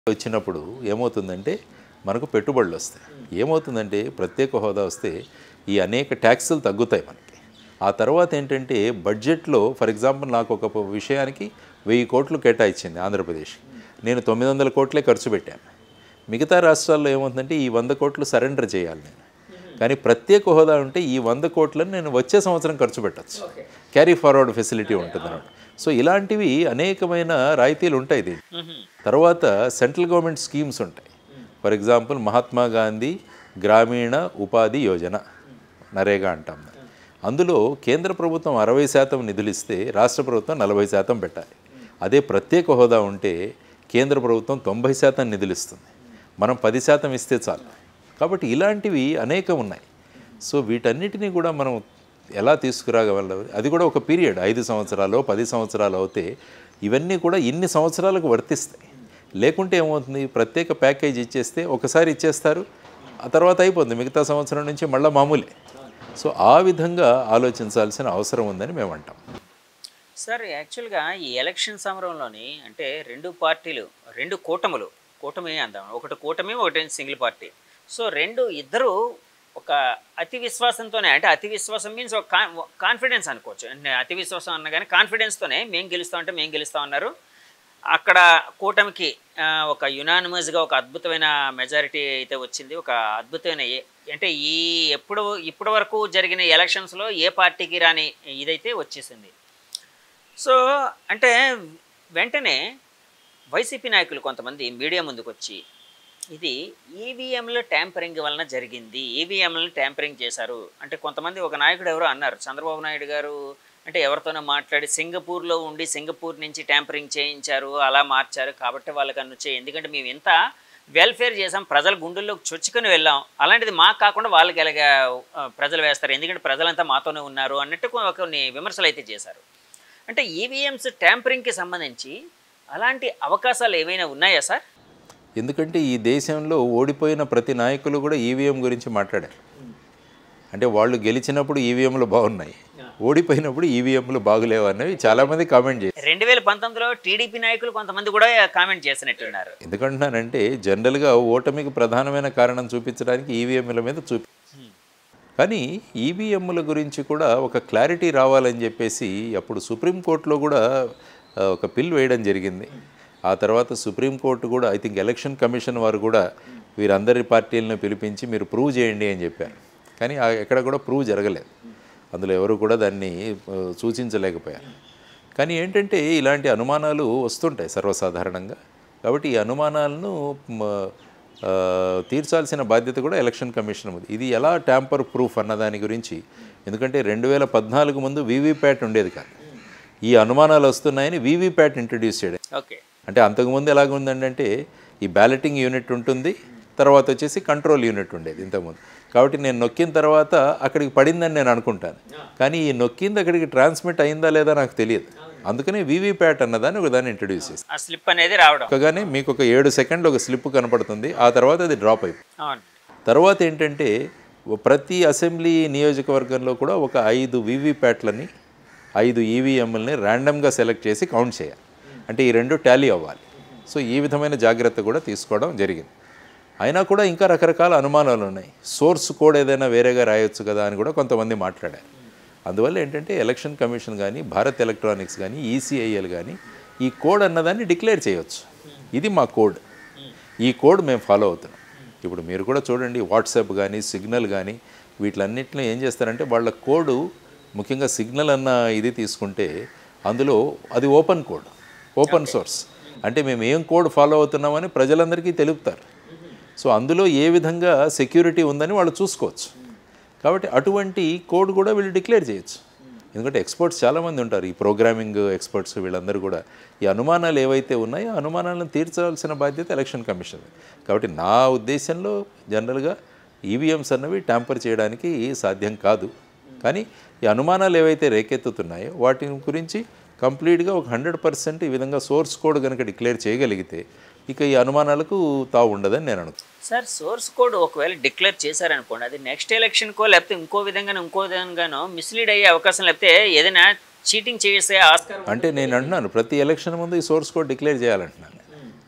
వచ్చినప్పుడు ఏమవుతుందంటే మనకు పెట్టుబడులు వస్తాయి. ఏమవుతుందంటే ప్రత్యేక హోదా వస్తే ఈ అనేక ట్యాక్సులు తగ్గుతాయి మనకి. ఆ తర్వాత ఏంటంటే బడ్జెట్లో ఫర్ ఎగ్జాంపుల్ నాకు ఒక విషయానికి 1000 కోట్లు కేటాయించింది ఆంధ్రప్రదేశ్. నేను 900 కోట్లే ఖర్చు పెట్టాను. మిగతా రాష్ట్రాల్లో ఏమవుతుందంటే ఈ 100 కోట్లు సరెండర్ చేయాలి నేను. కానీ ప్రత్యేక హోదా ఉంటే ఈ 100 కోట్లను నేను వచ్చే సంవత్సరం ఖర్చు పెట్టచ్చు. క్యారీ ఫార్వర్డ్ ఫెసిలిటీ ఉంటుంది అన్నమాట. సో ఇలాంటివి అనేకమైన రాయితీలు ఉంటాయి దీనికి. తర్వాత సెంట్రల్ గవర్నమెంట్ స్కీమ్స్ ఉంటాయి. ఫర్ ఎగ్జాంపుల్ మహాత్మా గాంధీ గ్రామీణ ఉపాధి యోజన, నరేగా అంటాం. అందులో కేంద్ర ప్రభుత్వం 60% నిధులు ఇస్తే రాష్ట్ర ప్రభుత్వం 40% పెట్టాలి. అదే ప్రత్యేక హోదా ఉంటే కేంద్ర ప్రభుత్వం 90% నిధులు ఇస్తుంది, మనం 10% ఇస్తే చాలు. కాబట్టి ఇలాంటివి అనేకం ఉన్నాయి. సో వీటన్నిటినీ కూడా మనం ఎలా తీసుకురాగలం, అది కూడా ఒక పీరియడ్ 5 సంవత్సరాలు 10 సంవత్సరాలు అవుతే ఇవన్నీ కూడా ఇన్ని సంవత్సరాలకు వర్తిస్తాయి. లేకుంటే ఏమవుతుంది, ప్రత్యేక ప్యాకేజ్ ఇచ్చేస్తే ఒకసారి ఇచ్చేస్తారు, ఆ తర్వాత అయిపోతుంది, మిగతా సంవత్సరం నుంచి మళ్ళీ మామూలే. సో ఆ విధంగా ఆలోచించాల్సిన అవసరం ఉందని మేము అంటాం. సార్ యాక్చువల్గా ఈ ఎలక్షన్ సమరంలోని అంటే 2 పార్టీలు, 2 కూటమి అందాం, ఒకటి కూటమి ఒకటి సింగిల్ పార్టీ. సో ఇద్దరు ఒక అతి విశ్వాసంతోనే, అంటే అతి విశ్వాసం మీన్స్ ఒక కాన్ఫిడెన్స్ అనుకోవచ్చు. అంటే అతి విశ్వాసం అన్న కానీ కాన్ఫిడెన్స్తోనే మేము గెలుస్తాం అన్నారు. అక్కడ కూటమికి ఒక యునానిమస్గా ఒక అద్భుతమైన మెజారిటీ అయితే వచ్చింది. ఒక అద్భుతమైన అంటే ఇప్పటి వరకు జరిగిన ఎలక్షన్స్లో ఏ పార్టీకి రాని ఇదైతే వచ్చేసింది. సో అంటే వెంటనే వైసీపీ నాయకులు కొంతమంది మీడియా ముందుకు వచ్చి ఇది ఈవీఎంల ట్యాంపరింగ్ వలన జరిగింది, ఈవీఎంలను ట్యాంపరింగ్ చేశారు అంటే కొంతమంది, ఒక నాయకుడు ఎవరో అన్నారు, చంద్రబాబు నాయుడు గారు అంటే ఎవరితోనో మాట్లాడి సింగపూర్లో ఉండి సింగపూర్ నుంచి ట్యాంపరింగ్ చేయించారు, అలా మార్చారు కాబట్టి వాళ్ళకి అనొచ్చే, ఎందుకంటే మేము ఇంత వెల్ఫేర్ చేసాం, ప్రజల గుండెల్లోకి చొచ్చుకొని వెళ్ళాం, అలాంటిది మాకు కాకుండా వాళ్ళకి ఎలాగా ప్రజలు వేస్తారు, ఎందుకంటే ప్రజలంతా మాతోనే ఉన్నారు అన్నట్టు కొన్ని విమర్శలు అయితే చేశారు. అంటే ఈవీఎంస్ ట్యాంపరింగ్కి సంబంధించి అలాంటి అవకాశాలు ఏమైనా ఉన్నాయా సార్? ఎందుకంటే ఈ దేశంలో ఓడిపోయిన ప్రతి నాయకులు కూడా ఈవీఎం గురించి మాట్లాడారు. అంటే వాళ్ళు గెలిచినప్పుడు ఈవీఎంలు బాగున్నాయి, ఓడిపోయినప్పుడు ఈవీఎంలు బాగులేవు అన్నవి చాలామంది కామెంట్ చేశారు. 2019లో టీడీపీ నాయకులు కొంతమంది కూడా కామెంట్ చేసినట్టున్నారు. ఎందుకంటున్నానంటే జనరల్గా ఓటమికి ప్రధానమైన కారణం చూపించడానికి ఈవీఎంల మీద కానీ ఈవీఎంల గురించి కూడా ఒక క్లారిటీ రావాలని చెప్పేసి అప్పుడు సుప్రీంకోర్టులో కూడా ఒక పిల్ వేయడం జరిగింది. ఆ తర్వాత సుప్రీంకోర్టు కూడా ఐ థింక్ ఎలక్షన్ కమిషన్ వారు కూడా వీరందరి పార్టీలను పిలిపించి మీరు ప్రూవ్ చేయండి అని చెప్పారు. కానీ ఎక్కడ కూడా ప్రూవ్ జరగలేదు, అందులో ఎవరు కూడా దాన్ని సూచించలేకపోయారు. కానీ ఏంటంటే ఇలాంటి అనుమానాలు వస్తుంటాయి సర్వసాధారణంగా. కాబట్టి ఈ అనుమానాలను తీర్చాల్సిన బాధ్యత కూడా ఎలక్షన్ కమిషన్ ఉంది. ఇది ఎలా ట్యాంపర్ ప్రూఫ్ అన్న దాని గురించి, ఎందుకంటే 2014 ముందు వీవీప్యాట్ ఉండేది కాదు, ఈ అనుమానాలు వస్తున్నాయని వీవీప్యాట్ ఇంట్రడ్యూస్ చేయడం. ఓకే, అంటే అంతకుముందు ఎలాగుందంటే ఈ బ్యాలెటింగ్ యూనిట్ ఉంటుంది, తర్వాత వచ్చేసి కంట్రోల్ యూనిట్ ఉండేది ఇంతకుముందు. కాబట్టి నేను నొక్కిన తర్వాత అక్కడికి పడిందని నేను అనుకుంటాను, కానీ ఈ నొక్కింది అక్కడికి ట్రాన్స్మిట్ అయిందా లేదా నాకు తెలియదు. అందుకని వీవీప్యాట్ అన్నదాన్ని ఒకదాన్ని ఇంట్రడ్యూస్ చేసి ఆ స్లిప్ అనేది రావడం, కానీ మీకు ఒక 7 సెకండ్లు ఒక స్లిప్ కనపడుతుంది, ఆ తర్వాత అది డ్రాప్ అయిపోయింది. తర్వాత ఏంటంటే ప్రతి అసెంబ్లీ నియోజకవర్గంలో కూడా ఒక 5 వీవీప్యాట్లని 5 ఈవీఎంలని ర్యాండమ్గా సెలెక్ట్ చేసి కౌంట్ చేయాలి, అంటే ఈ 2 టాలీ అవ్వాలి. సో ఈ విధమైన జాగ్రత్త కూడా తీసుకోవడం జరిగింది. అయినా కూడా ఇంకా రకరకాల అనుమానాలు ఉన్నాయి. సోర్స్ కోడ్ ఏదైనా వేరేగా రాయొచ్చు కదా అని కూడా కొంతమంది మాట్లాడారు. అందువల్ల ఏంటంటే ఎలక్షన్ కమిషన్ కానీ భారత్ ఎలక్ట్రానిక్స్ కానీ ఈసీఐఎల్ కానీ ఈ కోడ్ అన్నదాన్ని డిక్లేర్ చేయొచ్చు, ఇది మా కోడ్, ఈ కోడ్ మేము ఫాలో అవుతున్నాం. ఇప్పుడు మీరు కూడా చూడండి, వాట్సాప్ కానీ సిగ్నల్ కానీ వీటిలన్నింటిలో ఏం చేస్తారంటే వాళ్ళ కోడు, ముఖ్యంగా సిగ్నల్ అన్న ఇది తీసుకుంటే అందులో అది ఓపెన్ కోడ్, ఓపెన్ సోర్స్, అంటే మేము ఏం కోడ్ ఫాలో అవుతున్నామని ప్రజలందరికీ తెలుపుతారు. సో అందులో ఏ విధంగా సెక్యూరిటీ ఉందని వాళ్ళు చూసుకోవచ్చు. కాబట్టి అటువంటి కోడ్ కూడా వీళ్ళు డిక్లేర్ చేయొచ్చు. ఎందుకంటే ఎక్స్పర్ట్స్ చాలామంది ఉంటారు, ఈ ప్రోగ్రామింగ్ ఎక్స్పర్ట్స్, వీళ్ళందరూ కూడా ఈ అనుమానాలు ఏవైతే ఉన్నాయో ఆ అనుమానాలను తీర్చాల్సిన బాధ్యత ఎలక్షన్ కమిషన్. కాబట్టి నా ఉద్దేశంలో జనరల్గా ఈవీఎంస్ అన్నవి ట్యాంపర్ చేయడానికి సాధ్యం కాదు. కానీ ఈ అనుమానాలు ఏవైతే రేకెత్తుతున్నాయో వాటి గురించి కంప్లీట్గా ఒక 100% ఈ విధంగా సోర్స్ కోడ్ కనుక డిక్లేర్ చేయగలిగితే ఇక ఈ అనుమానాలకు తావు ఉండదని నేను అనుకుంటున్నాను. సార్ సోర్స్ కోడ్ ఒకవేళ డిక్లేర్ చేశారనుకోండి, అది నెక్స్ట్ ఎలక్షన్కో లేకపోతే ఇంకో విధంగానో మిస్లీడ్ అయ్యే అవకాశం, లేకపోతే ఏదైనా చీటింగ్ చేసే ఆస్కారం అంటే నేను అంటున్నాను ప్రతి ఎలక్షన్ ముందు ఈ సోర్స్ కోడ్ డిక్లేర్ చేయాలంటున్నాను.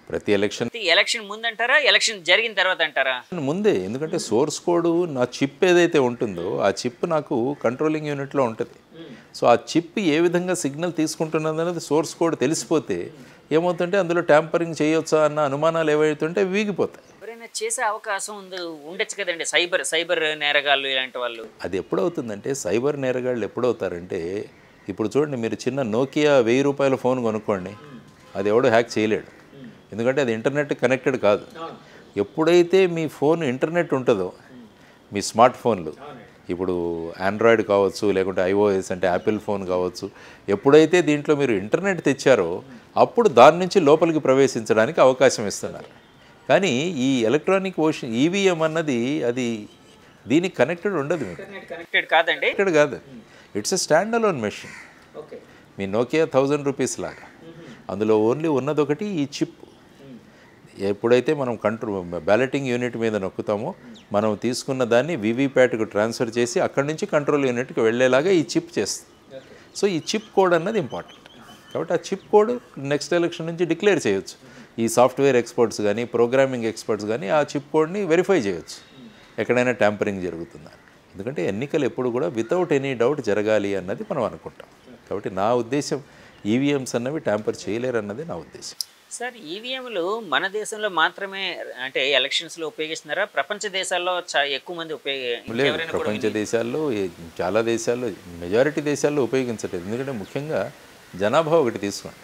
ప్రతి ఎలక్షన్ ముందంటారా, ఎలక్షన్ జరిగిన తర్వాత అంటారా? ముందే, ఎందుకంటే సోర్స్ కోడ్ నా చిప్ ఏదైతే ఉంటుందో ఆ చిప్ నాకు కంట్రోలింగ్ యూనిట్లో ఉంటుంది. సో ఆ చిప్ ఏ విధంగా సిగ్నల్ తీసుకుంటున్నది అనేది సోర్స్ కోడ్ తెలిసిపోతే ఏమవుతుంటే అందులో ట్యాంపరింగ్ చేయొచ్చా అన్న అనుమానాలు ఏవైతుంటే వీగిపోతాయి. ఎవరైనా చేసే అవకాశం ఉండొచ్చు కదండి, సైబర్ నేరగాళ్ళు ఇలాంటి వాళ్ళు. అది ఎప్పుడవుతుందంటే సైబర్ నేరగాళ్ళు ఎప్పుడవుతారంటే, ఇప్పుడు చూడండి, మీరు చిన్న నోకియా 1000 రూపాయల ఫోన్ కొనుక్కోండి, అది ఎవడో హ్యాక్ చేయలేడు, ఎందుకంటే అది ఇంటర్నెట్ కనెక్టెడ్ కాదు. ఎప్పుడైతే మీ ఫోన్ ఇంటర్నెట్ ఉంటుందో, మీ స్మార్ట్ ఫోన్లు, ఇప్పుడు ఆండ్రాయిడ్ కావచ్చు, లేకుంటే ఐఓఎస్ అంటే యాపిల్ ఫోన్ కావచ్చు, ఎప్పుడైతే దీంట్లో మీరు ఇంటర్నెట్ తెచ్చారో అప్పుడు దాని నుంచి లోపలికి ప్రవేశించడానికి అవకాశం ఇస్తున్నారు. కానీ ఈ ఎలక్ట్రానిక్ ఈవీఎం అన్నది అది దీనికి కనెక్టెడ్ ఉండదు, మీకు కనెక్టెడ్ కాదండి, కనెక్టెడ్ కాదు. It's a stand alone machine. మీ నోకియా 1000 రూపీస్ లాగా అందులో ఓన్లీ ఉన్నదొకటి ఈ చిప్. ఎప్పుడైతే మనం బ్యాలెటింగ్ యూనిట్ మీద నొక్కుతామో మనం తీసుకున్న దాన్ని వీవీప్యాట్కు ట్రాన్స్ఫర్ చేసి అక్కడి నుంచి కంట్రోల్ యూనిట్కి వెళ్ళేలాగా ఈ చిప్ చేస్తుంది. సో ఈ చిప్ కోడ్ అన్నది ఇంపార్టెంట్. కాబట్టి ఆ చిప్ కోడ్ నెక్స్ట్ ఎలక్షన్ నుంచి డిక్లేర్ చేయొచ్చు. ఈ సాఫ్ట్వేర్ ఎక్స్పర్ట్స్ కానీ ప్రోగ్రామింగ్ ఎక్స్పర్ట్స్ కానీ ఆ చిప్ కోడ్ని వెరిఫై చేయొచ్చు ఎక్కడైనా ట్యాంపరింగ్ జరుగుతుందా. ఎందుకంటే ఎన్నికలు ఎప్పుడు కూడా వితౌట్ ఎనీ డౌట్ జరగాలి అన్నది మనం అనుకుంటాం. కాబట్టి నా ఉద్దేశం ఈవీఎంస్ అన్నవి ట్యాంపర్ చేయలేరు అన్నది నా ఉద్దేశం. సార్, ఈవీఎంలు మన దేశంలో మాత్రమే అంటే ఎలక్షన్స్లో ఉపయోగిస్తున్నారా? ప్రపంచ దేశాల్లో ఎక్కువ మంది లేదు, ప్రపంచ దేశాల్లో చాలా దేశాల్లో మెజారిటీ దేశాల్లో ఉపయోగించట్లేదు. ఎందుకంటే ముఖ్యంగా జనాభా ఒకటి తీసుకోండి.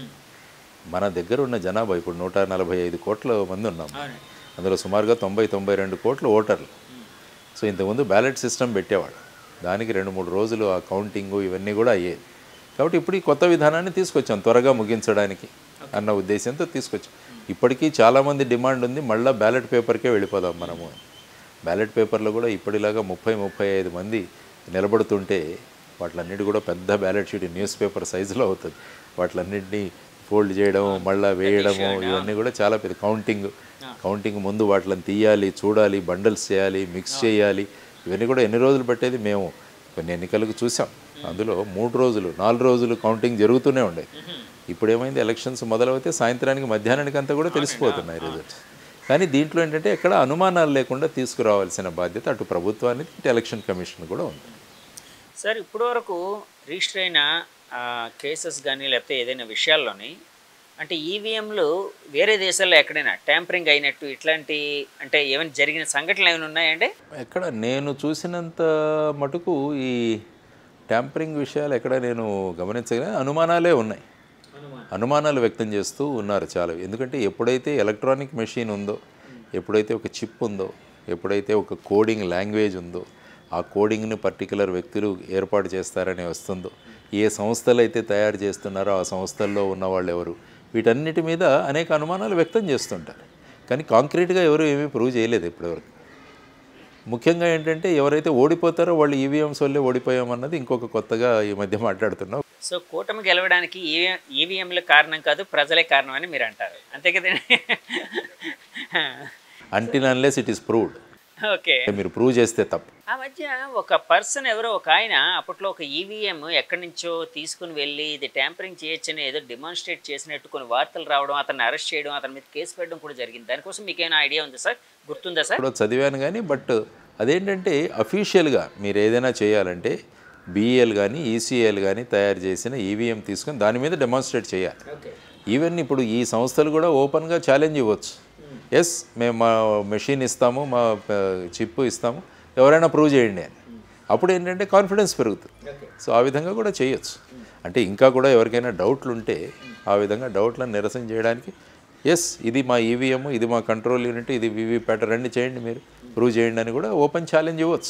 మన దగ్గర ఉన్న జనాభా ఇప్పుడు 145 కోట్ల మంది ఉన్నాం. అందులో సుమారుగా 90-92 కోట్ల ఓటర్లు. సో ఇంతకుముందు బ్యాలెట్ సిస్టమ్ పెట్టేవాడు, దానికి 2-3 రోజులు ఆ కౌంటింగు ఇవన్నీ కూడా అయ్యేది. కాబట్టి ఇప్పుడు ఈ కొత్త విధానాన్ని తీసుకొచ్చాం త్వరగా ముగించడానికి అన్న ఉద్దేశంతో తీసుకొచ్చాం. ఇప్పటికీ చాలామంది డిమాండ్ ఉంది, మళ్ళీ బ్యాలెట్ పేపర్కే వెళ్ళిపోదాం మనము. బ్యాలెట్ పేపర్లో కూడా ఇప్పటిలాగా 30-35 మంది నిలబడుతుంటే వాటిలన్నిటి కూడా పెద్ద బ్యాలెట్ షీట్ న్యూస్ పేపర్ సైజులో అవుతుంది. వాటిలన్నింటినీ ఫోల్డ్ చేయడము, మళ్ళీ వేయడము, ఇవన్నీ కూడా చాలా పెద్ద కౌంటింగ్ ముందు వాటిని తీయాలి, చూడాలి, బండల్స్ చేయాలి, మిక్స్ చేయాలి. ఇవన్నీ కూడా ఎన్ని రోజులు పట్టేది మేము కొన్ని ఎన్నికలకు చూసాం. అందులో 3 రోజులు 4 రోజులు కౌంటింగ్ జరుగుతూనే ఉండేది. ఇప్పుడు ఏమైంది, ఎలక్షన్స్ మొదలవుతే సాయంత్రానికి మధ్యాహ్నానికి అంతా కూడా తెలిసిపోతున్నాయి రిజల్ట్స్. కానీ దీంట్లో ఏంటంటే ఎక్కడ అనుమానాలు లేకుండా తీసుకురావాల్సిన బాధ్యత అటు ప్రభుత్వానికి ఇటు ఎలక్షన్ కమిషన్ కూడా ఉంది. సార్, ఇప్పటివరకు రిజిస్టర్ అయిన కేసెస్ కానీ లేకపోతే ఏదైనా విషయాల్లోని అంటే ఈవీఎంలు వేరే దేశాల్లో ఎక్కడైనా ట్యాంపరింగ్ అయినట్టు ఇట్లాంటి అంటే ఏమైనా జరిగిన సంఘటనలు ఏమైనా ఉన్నాయండి? ఎక్కడ నేను చూసినంత మటుకు ఈ ట్యాంపరింగ్ విషయాలు ఎక్కడ నేను గమనించగానే అనుమానాలే ఉన్నాయి. అనుమానాలు వ్యక్తం చేస్తూ ఉన్నారు చాలా. ఎందుకంటే ఎప్పుడైతే ఎలక్ట్రానిక్ మెషిన్ ఉందో, ఎప్పుడైతే ఒక చిప్ ఉందో, ఎప్పుడైతే ఒక కోడింగ్ లాంగ్వేజ్ ఉందో, ఆ కోడింగ్ని పర్టికులర్ వ్యక్తులు ఏర్పాటు చేస్తారని వస్తుందో, ఏ సంస్థలు అయితే తయారు చేస్తున్నారో ఆ సంస్థల్లో ఉన్న వాళ్ళు ఎవరు, వీటన్నిటి మీద అనేక అనుమానాలు వ్యక్తం చేస్తుంటారు. కానీ కాంక్రీట్గా ఎవరు ఏమీ ప్రూవ్ చేయలేదు ఇప్పటివరకు. ముఖ్యంగా ఏంటంటే ఎవరైతే ఓడిపోతారో వాళ్ళు ఈవీఎంస్ వల్లే ఓడిపోయామన్నది ఇంకొక కొత్తగా ఈ మధ్య మాట్లాడుతున్నాం. సో కూటమి గెలవడానికి ఈవీఎంల కారణం కాదు, ప్రజలే కారణం అని మీరు అంటారు, అంతే కదండి? Until unless it is proved. Okay, మీరు ప్రూవ్ చేస్తే తప్పు. ఆ మధ్య ఒక పర్సన్ ఎవరో ఒక ఆయన అప్పట్లో ఒక ఈవీఎం ఎక్కడి నుంచో తీసుకుని వెళ్ళి ఇది ట్యాంపరింగ్ చేయొచ్చని ఏదో డెమాన్స్ట్రేట్ చేసినట్టు కొన్ని వార్తలు రావడం, అతన్ని అరెస్ట్ చేయడం, అతని మీద కేసు పెట్టడం కూడా జరిగింది. దానికోసం మీకు ఏమైనా ఐడియా ఉందా సార్? గుర్తుందా సార్? ఇప్పుడు చదివాను కానీ, బట్ అదేంటంటే అఫీషియల్గా మీరు ఏదైనా చేయాలంటే బీఈఎల్ కానీ ఈసీఎల్ కానీ తయారు చేసిన ఈవీఎం తీసుకొని దాని మీద డెమాన్స్ట్రేట్ చేయాలి. ఈవెన్ ఇప్పుడు ఈ సంస్థలు కూడా ఓపెన్గా ఛాలెంజ్ ఇవ్వచ్చు. ఎస్, మేము మా మెషిన్ ఇస్తాము, మా చిప్ ఇస్తాము, ఎవరైనా ప్రూవ్ చేయండి అని. అప్పుడు ఏంటంటే కాన్ఫిడెన్స్ పెరుగుతుంది. సో ఆ విధంగా కూడా చేయొచ్చు. అంటే ఇంకా కూడా ఎవరికైనా డౌట్లు ఉంటే ఆ విధంగా డౌట్లను నిరసన చేయడానికి ఎస్ ఇది మా ఈవీఎం, ఇది మా కంట్రోల్ యూనిట్, ఇది వీవీప్యాట్, రండి చేయండి, మీరు ప్రూవ్ చేయండి అని కూడా ఓపెన్ ఛాలెంజ్ ఇవ్వచ్చు.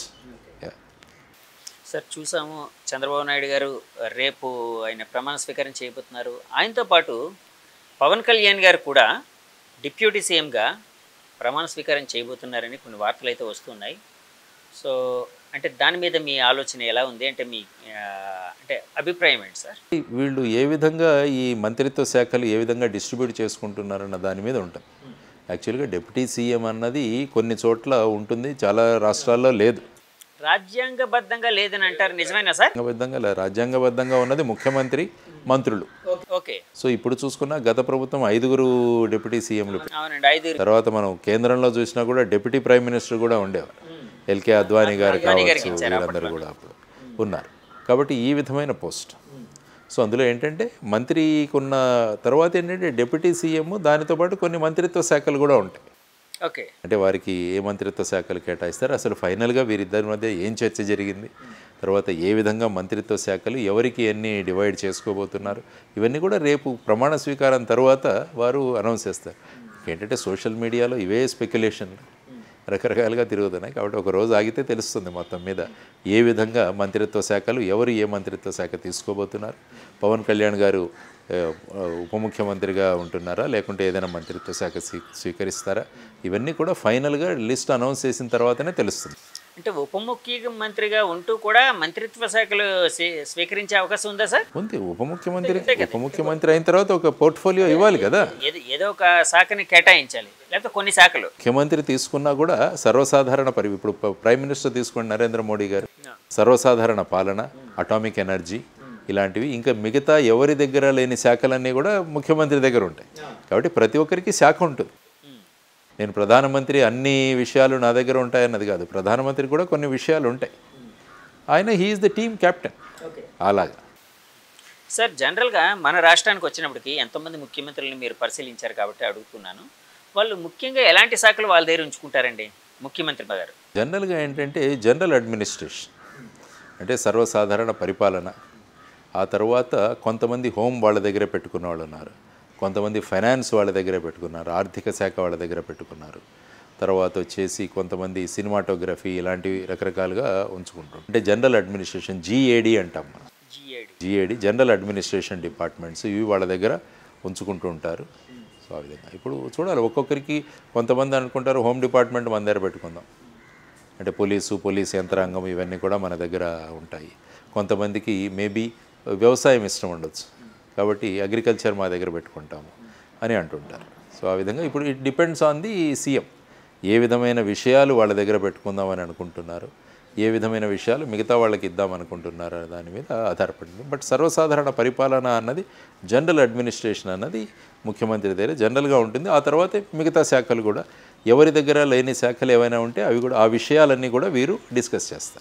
సార్, చూసాము చంద్రబాబు నాయుడు గారు రేపు ఆయన ప్రమాణ స్వీకారం చేయబోతున్నారు. ఆయనతో పాటు పవన్ కళ్యాణ్ గారు కూడా డిప్యూటీ సీఎంగా ప్రమాణ స్వీకారం చేయబోతున్నారని కొన్ని వార్తలు అయితే వస్తున్నాయి. సో అంటే దాని మీద మీ ఆలోచన ఎలా ఉంది, అంటే మీ అంటే అభిప్రాయం ఏంటి సార్? వీళ్ళు ఏ విధంగా ఈ మంత్రిత్వ శాఖలు ఏ విధంగా డిస్ట్రిబ్యూట్ చేసుకుంటున్నారన్న దాని మీద ఉంటుంది. యాక్చువల్గా డిప్యూటీ సీఎం అన్నది కొన్ని చోట్ల ఉంటుంది, చాలా రాష్ట్రాల్లో లేదు. రాజ్యాంగబద్ధంగా లేదని అంటారు, నిజమేనా సార్? రాజ్యాంగబద్ధంగా ఉన్నది ముఖ్యమంత్రి, మంత్రులు. ఓకే. సో ఇప్పుడు చూసుకున్నా గత ప్రభుత్వం 5 డిప్యూటీ సీఎంలు, అవునండి. 5 తర్వాత మనం కేంద్రంలో చూసినా కూడా డిప్యూటీ ప్రైమ్ మినిస్టర్ కూడా ఉండేవారు. ఎల్కే అద్వానీ గారు కావచ్చు, వీళ్ళందరూ కూడా అప్పుడు ఉన్నారు. కాబట్టి ఈ విధమైన పోస్ట్. సో అందులో ఏంటంటే మంత్రికున్న తర్వాత ఏంటంటే డిప్యూటీ సీఎం, దానితో పాటు కొన్ని మంత్రిత్వ శాఖలు కూడా ఉంటాయి. ఓకే. అంటే వారికి ఏ మంత్రిత్వ శాఖలు కేటాయిస్తారు, అసలు ఫైనల్గా వీరిద్దరి మధ్య ఏం చర్చ జరిగింది, తర్వాత ఏ విధంగా మంత్రిత్వ శాఖలు ఎవరికి ఎన్ని డివైడ్ చేసుకోబోతున్నారు, ఇవన్నీ కూడా రేపు ప్రమాణ స్వీకారం తర్వాత వారు అనౌన్స్ చేస్తారు. ఏంటంటే సోషల్ మీడియాలో ఇవే స్పెక్యులేషన్లు రకరకాలుగా తిరుగుతున్నాయి. కాబట్టి ఒక రోజు ఆగితే తెలుస్తుంది మొత్తం మీద ఏ విధంగా మంత్రిత్వ శాఖలు ఎవరు ఏ మంత్రిత్వ శాఖ తీసుకోబోతున్నారు. పవన్ కళ్యాణ్ గారు ఉప ముఖ్యమంత్రిగా ఉంటున్నారా, లేకుంటే ఏదైనా మంత్రిత్వ శాఖ స్వీకరిస్తారా, ఇవన్నీ కూడా ఫైనల్గా లిస్ట్ అనౌన్స్ చేసిన తర్వాతనే తెలుస్తుంది. అంటే ఉప ముఖ్యమంత్రిగా ఉంటూ కూడా మంత్రిత్వ శాఖలు స్వీకరించే అవకాశం ఉందా సార్? ఉంది. ఉప ముఖ్యమంత్రి అయిన తర్వాత ఒక పోర్ట్ఫోలియో ఇవ్వాలి కదా, ఏదో ఒక శాఖని కేటాయించాలి, లేకపోతే కొన్ని శాఖలు. ముఖ్యమంత్రి తీసుకున్నా కూడా సర్వసాధారణ ఇప్పుడు ప్రైమ్ మినిస్టర్ తీసుకోండి నరేంద్ర మోడీ గారు, సర్వసాధారణ పాలన, అటామిక్ ఎనర్జీ, ఇలాంటివి ఇంకా మిగతా ఎవరి దగ్గర లేని శాఖలన్నీ కూడా ముఖ్యమంత్రి దగ్గర ఉంటాయి. కాబట్టి ప్రతి ఒక్కరికి శాఖ ఉంటుంది. నేను ప్రధానమంత్రి అన్ని విషయాలు నా దగ్గర ఉంటాయన్నది కాదు, ప్రధానమంత్రి కూడా కొన్ని విషయాలు ఉంటాయి. ఆయన హీఈస్ ద టీమ్ క్యాప్టెన్. అలాగా సార్, జనరల్గా మన రాష్ట్రానికి వచ్చినప్పటికీ ఎంతోమంది ముఖ్యమంత్రులను మీరు పరిశీలించారు కాబట్టి అడుగుతున్నాను, వాళ్ళు ముఖ్యంగా ఎలాంటి శాఖలు వాళ్ళ దగ్గర ఉంచుకుంటారండి ముఖ్యమంత్రి గారు? జనరల్గా ఏంటంటే జనరల్ అడ్మినిస్ట్రేషన్ అంటే సర్వసాధారణ పరిపాలన, ఆ తర్వాత కొంతమంది హోమ్ వాళ్ళ దగ్గర పెట్టుకున్న వాళ్ళు ఉన్నారు, కొంతమంది ఫైనాన్స్ వాళ్ళ దగ్గర పెట్టుకున్నారు, ఆర్థిక శాఖ వాళ్ళ దగ్గర పెట్టుకున్నారు, తర్వాత వచ్చేసి కొంతమంది సినిమాటోగ్రఫీ ఇలాంటివి రకరకాలుగా ఉంచుకుంటారు. అంటే జనరల్ అడ్మినిస్ట్రేషన్ జీఏడి అంటాం మనం. జీఏడి జనరల్ అడ్మినిస్ట్రేషన్ డిపార్ట్మెంట్స్, ఇవి వాళ్ళ దగ్గర ఉంచుకుంటూ ఉంటారు. సో ఆ విధంగా ఇప్పుడు చూడాలి, ఒక్కొక్కరికి కొంతమంది అనుకుంటారు హోమ్ డిపార్ట్మెంట్ మన దగ్గర పెట్టుకుందాం, అంటే పోలీస్ యంత్రాంగం ఇవన్నీ కూడా మన దగ్గర ఉంటాయి. కొంతమందికి మేబీ వ్యవసాయం ఇష్టం ఉండొచ్చు, కాబట్టి అగ్రికల్చర్ మా దగ్గర పెట్టుకుంటాము అని అంటుంటారు. సో ఆ విధంగా ఇప్పుడు it depends on the CM ఏ విధమైన విషయాలు వాళ్ళ దగ్గర పెట్టుకుందామని అనుకుంటున్నారు, ఏ విధమైన విషయాలు మిగతా వాళ్ళకి ఇద్దాం అనుకుంటున్నారు దాని మీద ఆధారపడింది. బట్ సర్వసాధారణ పరిపాలన అన్నది జనరల్ అడ్మినిస్ట్రేషన్ అన్నది ముఖ్యమంత్రి దగ్గర జనరల్గా ఉంటుంది. ఆ తర్వాతే మిగతా శాఖలు కూడా ఎవరి దగ్గర లేని శాఖలు ఏవైనా ఉంటే అవి కూడా ఆ విషయాలన్నీ కూడా వీరు డిస్కస్ చేస్తారు.